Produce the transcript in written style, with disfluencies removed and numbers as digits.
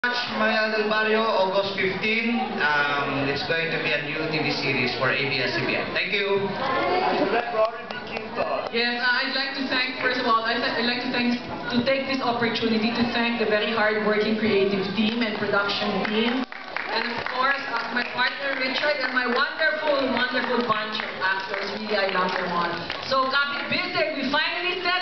Maya del Barrio, August 15. It's going to be a new TV series for ABS-CBN. Thank you. Rory, Quintos. Yes, I'd like to thank, first of all, I'd like to take this opportunity to thank the very hard-working creative team and production team. And of course, my partner Richard and my wonderful bunch of actors. Really, I love them all. So, Kapit Bisek, we finally said